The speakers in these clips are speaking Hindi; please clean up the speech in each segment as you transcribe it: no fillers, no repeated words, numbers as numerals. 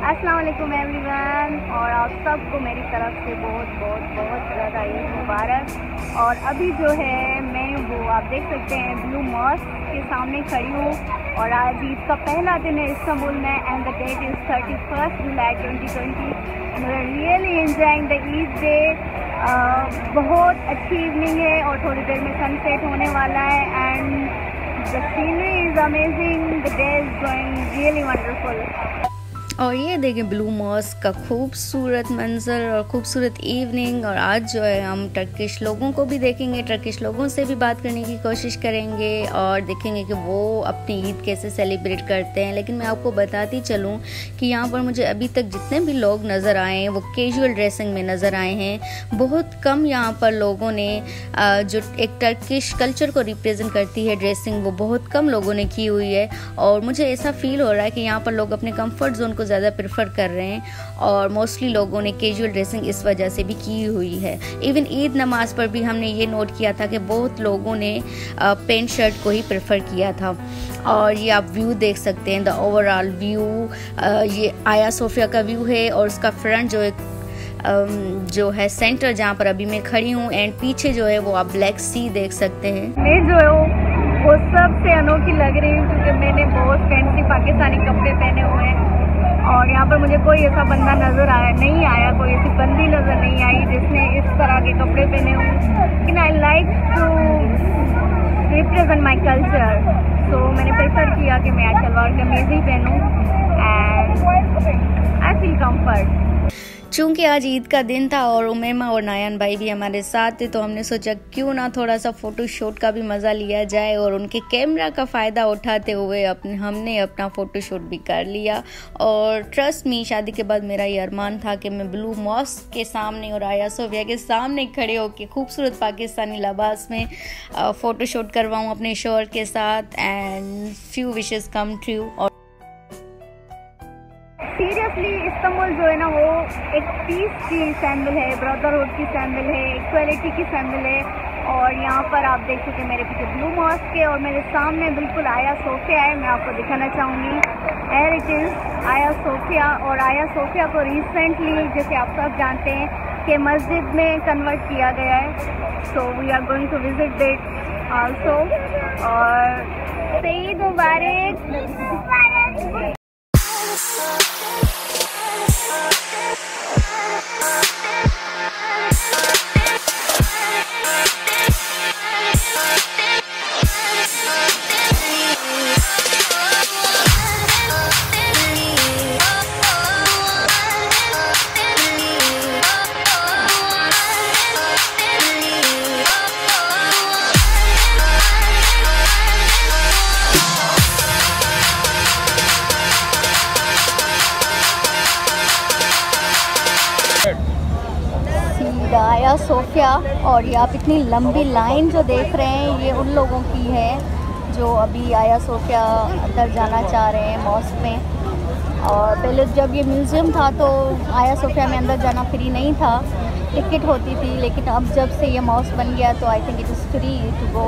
अस्सलाम वालेकुम एवरीवन, और आप सबको मेरी तरफ से बहुत बहुत बहुत ज़्यादा ईद मुबारक। और अभी जो है मैं वो आप देख सकते हैं ब्लू मॉस्क के सामने खड़ी हूँ, और आज ईद का पहला दिन है इस्तांबुल में and the date is 31 July 2020। Really enjoying the Eid day. बहुत अच्छी इवनिंग है और थोड़ी देर में सनसेट होने वाला है and the scenery is amazing, the day is going really wonderful. और ये देखें ब्लू मॉस्क का खूबसूरत मंजर और खूबसूरत इवनिंग। और आज जो है हम टर्किश लोगों को भी देखेंगे, टर्किश लोगों से भी बात करने की कोशिश करेंगे और देखेंगे कि वो अपनी ईद कैसे सेलिब्रेट करते हैं। लेकिन मैं आपको बताती चलूँ कि यहाँ पर मुझे अभी तक जितने भी लोग नज़र आए हैं वो कैजुअल ड्रेसिंग में नज़र आए हैं। बहुत कम यहाँ पर लोगों ने जो एक टर्किश कल्चर को रिप्रेजेंट करती है ड्रेसिंग, वो बहुत कम लोगों ने की हुई है। और मुझे ऐसा फील हो रहा है कि यहाँ पर लोग अपने कंफर्ट जोन को ज़्यादा प्रेफर कर रहे हैं और मोस्टली लोगों ने कैजुअल ड्रेसिंग इस वजह से भी की हुई है। इवन ईद नमाज पर भी हमने ये नोट किया था कि बहुत लोगों ने पैंट शर्ट को ही प्रेफर किया था। और ये आप व्यू देख सकते हैं, द ओवरऑल व्यू। ये आया सोफिया का व्यू है और उसका फ्रंट जो है सेंटर जहाँ पर अभी मैं खड़ी हूँ, एंड पीछे जो है वो आप ब्लैक सी देख सकते हैं। मैं जो है वो सबसे अनोखी लग रही हूँ क्योंकि मैंने बहुत फैंसी पाकिस्तानी कपड़े पहने हुए हैं और यहाँ पर मुझे कोई ऐसा बंदा नहीं आया, कोई ऐसी बंदी नज़र नहीं आई जिसने इस तरह के कपड़े पहने हों। लेकिन I like to represent my culture, so मैंने प्रेफर किया कि मैं आज सलवार कमीज ही पहनूँ एंड आई फील कम्फर्ट। चूँकि आज ईद का दिन था और उमेमा और नायन भाई भी हमारे साथ थे, तो हमने सोचा क्यों ना थोड़ा सा फ़ोटो शूट का भी मज़ा लिया जाए। और उनके कैमरा का फ़ायदा उठाते हुए हमने अपना फ़ोटो शूट भी कर लिया। और ट्रस्ट मी, शादी के बाद मेरा ये अरमान था कि मैं ब्लू मॉस्क के सामने और आया सोफिया के सामने खड़े होकर खूबसूरत पाकिस्तानी लिबास में फ़ोटो शूट करवाऊँ अपने शोहर के साथ, and few wishes come true. और सीरियसली इस्तांबुल जो है ना वो एक पीस की सैंबल है, ब्रदरहुड की सैंबल है, इक्वालिटी की सैंबल है। और यहाँ पर आप देख सकते हैं मेरे पीछे ब्लू मॉस्क है और मेरे सामने बिल्कुल आया सोफिया है। मैं आपको दिखाना चाहूँगी, here it is Aya Sophia. और आया सोफिया को रिसेंटली, जैसे आप सब जानते हैं, कि मस्जिद में कन्वर्ट किया गया है। So we are going to visit it also. और ईद मुबारक। आया सोफिया। और ये आप इतनी लंबी लाइन जो देख रहे हैं ये उन लोगों की है जो अभी आया सोफिया अंदर जाना चाह रहे हैं मॉस्क में। और पहले जब ये म्यूज़ियम था तो आया सोफिया में अंदर जाना फ्री नहीं था, टिकट होती थी। लेकिन अब जब से ये मॉस्क बन गया तो I think it is free to go.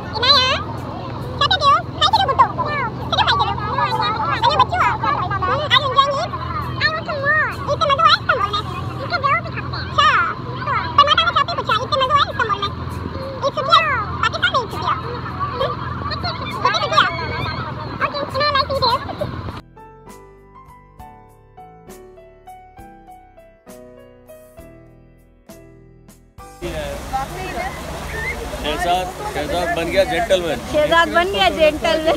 Shahzad बन गया जेंटलमैन। शहजाद बन गया जेंटलमैन।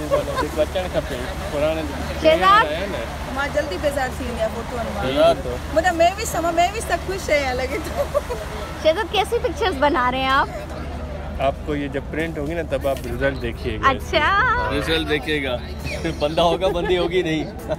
शहजाद मां जल्दी बेजार थी इंडिया फोटो तो मतलब मैं भी सब खुश है लगे तो। शहजाद कैसी पिक्चर्स बना रहे हैं आप? आपको ये जब प्रिंट होगी ना तब आप रिजल्ट देखिएगा। अच्छा, रिजल्ट देखिएगा। बंदा होगा बंदी होगी नहीं।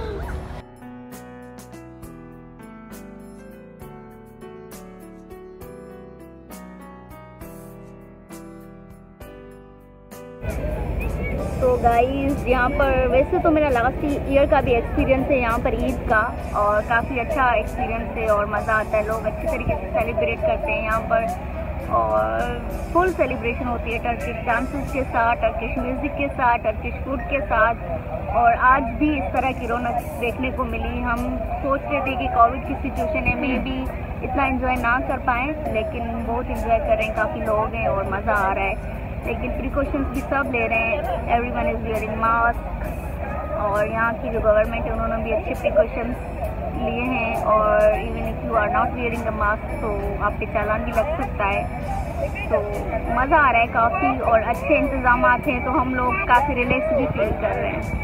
तो गाइस यहाँ पर वैसे तो मेरा लास्ट ईयर का भी एक्सपीरियंस है यहाँ पर ईद का, और काफ़ी अच्छा एक्सपीरियंस है और मज़ा आता है। लोग अच्छी तरीके से सेलिब्रेट करते हैं यहाँ पर। और फुल सेलिब्रेशन होती है टर्किश डांसेस के साथ, टर्किश म्यूज़िक के साथ, टर्किश फूड के साथ। और आज भी इस तरह की रौनक देखने को मिली। हम सोच रहे थे कि कोविड की सिचुएशन है, में भी इतना एंजॉय ना कर पाएँ, लेकिन बहुत एंजॉय कर रहे हैं, काफ़ी लोग हैं और मज़ा आ रहा है। लेकिन प्रिकॉशंस भी सब ले रहे हैं, एवरीवन इज़ वियरिंग मास्क। और यहाँ की जो गवर्नमेंट है उन्होंने भी अच्छे प्रिकॉशंस लिए हैं। और even if you are not wearing the mask तो आप पे चालान भी लग सकता है। तो मज़ा आ रहा है काफ़ी, और अच्छे इंतज़ाम हैं, तो हम लोग काफ़ी रिलैक्स भी फील कर रहे हैं।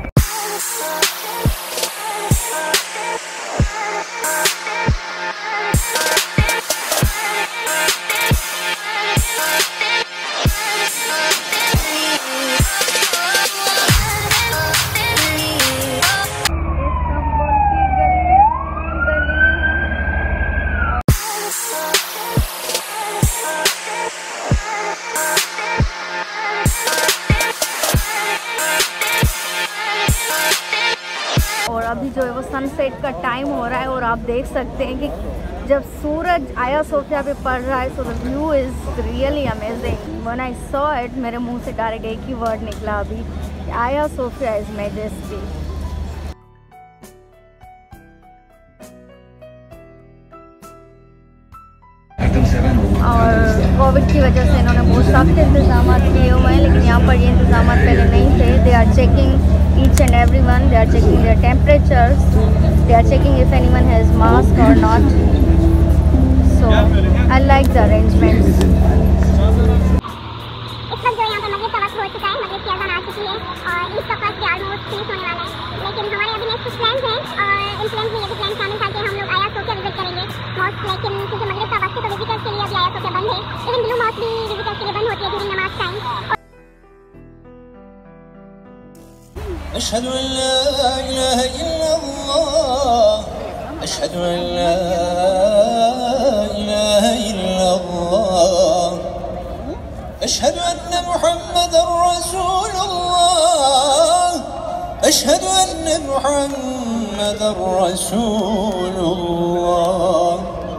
और अभी जो है वो सनसेट का टाइम हो रहा है, और आप देख सकते हैं कि जब सूरज आया सोफिया पे पड़ रहा है, so the view is really amazing. When I saw it, मेरे मुंह से डायरेक्ट एक ही वर्ड निकला अभी, आया सोफिया इज़ मैजेस्टी। और कोविड की वजह से इन्होंने बहुत सख्त इंतजाम किए हुए हैं, लेकिन यहाँ पर ये इंतजाम पहले नहीं थे। They are checking each and every one, they are checking their temperatures, they are checking if anyone has mask और not. So I like the arrangements. इस वक्त जो यहाँ पर मस्जिद का वक्त हो चुका है, मस्जिद की अज़ान आ चुकी है और इसका फर्स्ट भी ऑलमोस्ट फिनिश होने वाला है। लेकिन हमारे अभी नेक्स्ट कुछ प्लान्स हैं, और इन प्लान्स में ये भी प्लान शामिल था कि हम लोग आया सोफिया विजिट करेंगे मॉस्क। लेकिन क्योंकि मगरिब का वक्त है तो विजिटर्स के लिए अभी आया सोफिया बंद है। इवन ब्लू मॉस्क भी विजिटर्स के लिए बंद होती है ड्यूरिंग नमाज टाइम। अशहदु अन ला इलाहा इल्लल्लाह, अशहदु अन ला इलाहा इल्लल्लाह, अशहदु अन्न मुहम्मदर रसूलुल्लाह, अशहदु अन्न मुहम्मदर रसूलुल्लाह।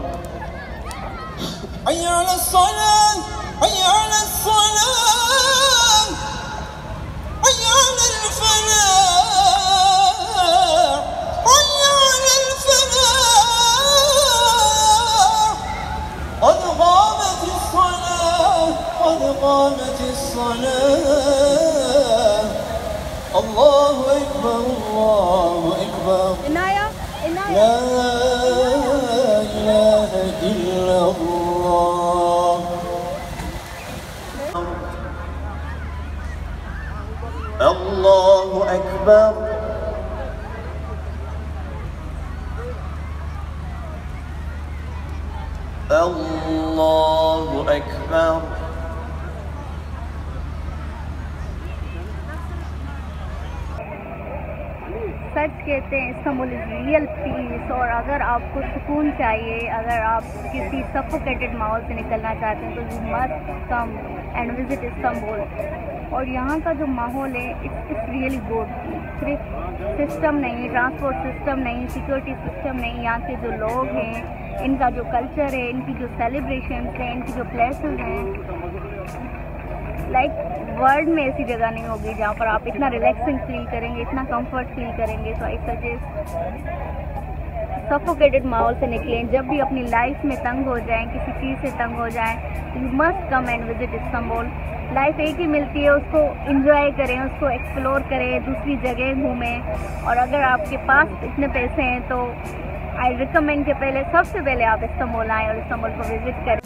हय्या अलस्सलाह, हय्या अलस्सलाह, हय्या अललफलाह, हय्या अललफलाह। قد قامت الصلاة، قد قامت الصلاة، الله أكبر، الله أكبر، इनाया لا إله إلا الله، الله أكبر، الله أكبر। सच कहते हैं इस्तांबुल इज़ रियल पीस। और अगर आपको सुकून चाहिए, अगर आप किसी सफोकेटेड माहौल से निकलना चाहते हैं तो you must come and visit Istanbul. और यहाँ का जो माहौल है इट्स रियली गुड। सिर्फ सिस्टम नहीं, ट्रांसपोर्ट सिस्टम नहीं, सिक्योरिटी सिस्टम नहीं, यहाँ के जो लोग हैं, इनका जो कल्चर है, इनकी जो सेलिब्रेशंस हैं, इनकी जो प्लेसेस हैं, लाइक वर्ल्ड में ऐसी जगह नहीं होगी जहाँ पर आप इतना रिलैक्सिंग फील करेंगे, इतना कंफर्ट फील करेंगे। तो आई सजेस्ट सफोकेटेड माहौल से निकलें। जब भी अपनी लाइफ में तंग हो जाएं, किसी चीज़ से तंग हो जाएं, you must come and visit Istanbul. Life एक ही मिलती है, उसको इंजॉय करें, उसको एक्सप्लोर करें, दूसरी जगह घूमें। और अगर आपके पास इतने पैसे हैं तो आई रिकमेंड कि सबसे पहले आप इस्तांबुल आएँ और इस्तांबुल को विजिट करें।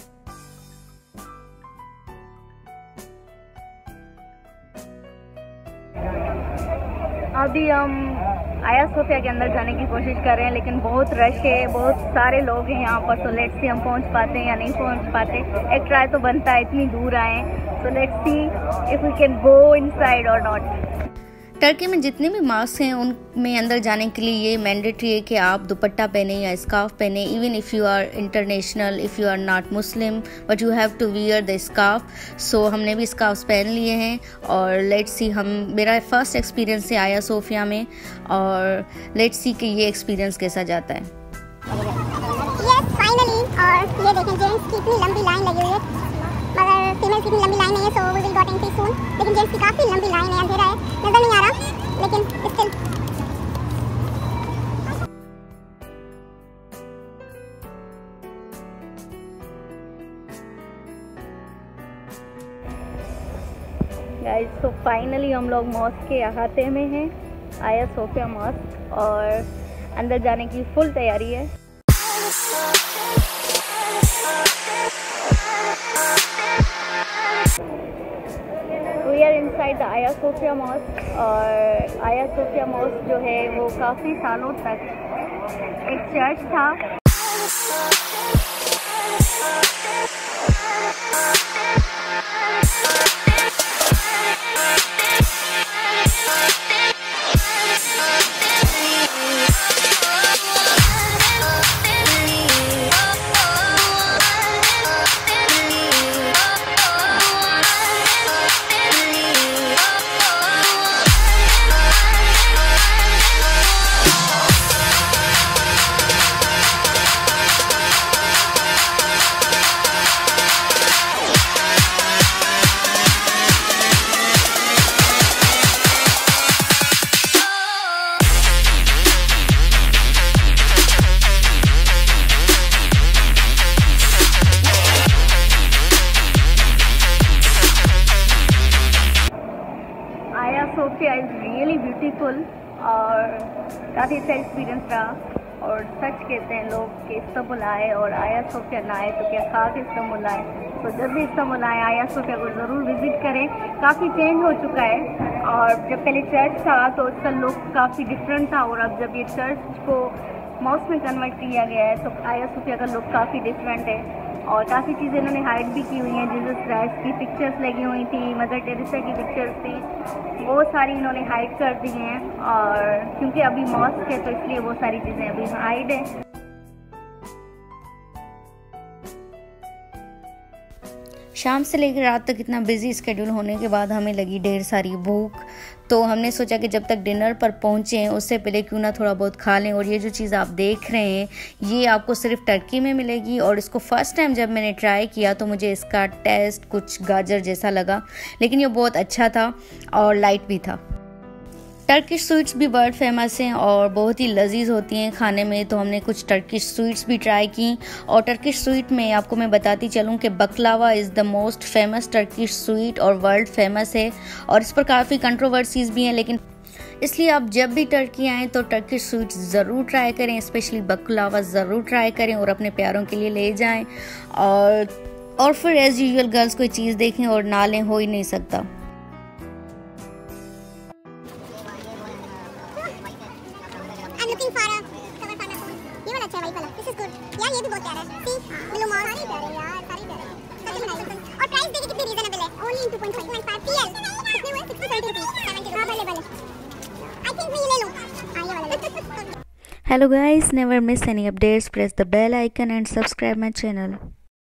अभी हम आया सोफिया के अंदर जाने की कोशिश कर रहे हैं, लेकिन बहुत रश है, बहुत सारे लोग हैं यहाँ पर। तो लेट्स सी हम पहुँच पाते हैं या नहीं पहुँच पाते। एक ट्राई तो बनता है, इतनी दूर आए। So let's see if we can go inside और नॉट। टर्की में जितने भी मास्क हैं उनमें अंदर जाने के लिए ये मैंडेटरी है कि आप दुपट्टा पहने या स्कार्फ पहने। Even if you are international, if you are not Muslim, but you have to wear the scarf. So हमने भी स्कार्फ पहन लिए हैं। और लेट्स सी, मेरा फर्स्ट एक्सपीरियंस है आया सोफिया में, और लेट्स सी कि ये एक्सपीरियंस कैसा जाता है। Yes, finally, और ये देखें जेंट्स की इतनी लंबी लाइन लगी हुई है। जेंट्स की लंबी लाइन नहीं है, so we will got entry soon. लेकिन जेंट्स की काफ़ी लंबी लाइन है, अंधेरा है, नज़र नहीं आ रहा, लेकिन स्टिल गाइस। तो फाइनली हम लोग मॉस्क के अहाते में हैं, आया सोफिया मॉस्क, और अंदर जाने की फुल तैयारी है। We are inside the Aya Sophia mosque, और आया सोफिया मॉस्क जो है वो काफ़ी सालों तक एक चर्च था। आया सोफिया इज़ रियली ब्यूटीफुल और काफ़ी अच्छा एक्सपीरियंस रहा। और सच कहते हैं लोग कि इस्तांबुल आए और आया सोफिया ना आए तो क्या खाक इस्तांबुल आए। तो जब भी इस्तांबुल आए आया सोफिया को ज़रूर विज़िट करें। काफ़ी चेंज हो चुका है, और जब पहले चर्च था तो उसका लुक काफ़ी डिफरेंट था, और अब जब ये चर्च को मॉस्क में कन्वर्ट किया गया है तो आया सोफिया का लुक काफ़ी डिफरेंट है। और काफ़ी चीज़ें इन्होंने हाइड भी की हुई हैं, जीसस क्राइस्ट की पिक्चर्स लगी हुई थी, मदर टेरेसा की पिक्चर्स थी, वो सारी इन्होंने हाइड कर दी हैं। और क्योंकि अभी मॉस्क है तो इसलिए वो सारी चीज़ें अभी हाइड है। शाम से लेकर रात तक इतना बिजी स्केड्यूल होने के बाद हमें लगी ढेर सारी भूख, तो हमने सोचा कि जब तक डिनर पर पहुँचें उससे पहले क्यों ना थोड़ा बहुत खा लें। और ये जो चीज़ आप देख रहे हैं ये आपको सिर्फ टर्की में मिलेगी, और इसको फ़र्स्ट टाइम जब मैंने ट्राई किया तो मुझे इसका टेस्ट कुछ गाजर जैसा लगा, लेकिन ये बहुत अच्छा था और लाइट भी था। टर्किश स्वीट्स भी वर्ल्ड फेमस हैं और बहुत ही लजीज होती हैं खाने में, तो हमने कुछ टर्किश स्वीट्स भी ट्राई की। और टर्किश स्वीट में आपको मैं बताती चलूँ कि baklava is the most famous Turkish sweet और वर्ल्ड फेमस है, और इस पर काफ़ी कंट्रोवर्सीज भी हैं, लेकिन इसलिए आप जब भी टर्की आएँ तो टर्किश स्वीट्स ज़रूर ट्राई करें, स्पेशली बकलावा ज़रूर ट्राई करें और अपने प्यारों के लिए ले जाएँ। और फिर एज़ यूजुअल गर्ल्स कोई चीज़ देखें और ना लें हो ही नहीं सकता। looking for a cover for my phone. ये वाला अच्छा है, वही वाला. This is good. यार ये भी बहुत प्यारा है. See, blue mall. सारी प्यारे यार, सारी प्यारे. सच में बनाई. और प्राइस देखिए कितनी रीजनेबल है. Only in 2.5 PL. कितने हुए? 60 रुपीस. 70 हाँ भले भले. I think मैं ये ले लूँ. हाँ ये वाला ले. Hello guys, never miss any updates. Press the bell icon and subscribe my channel.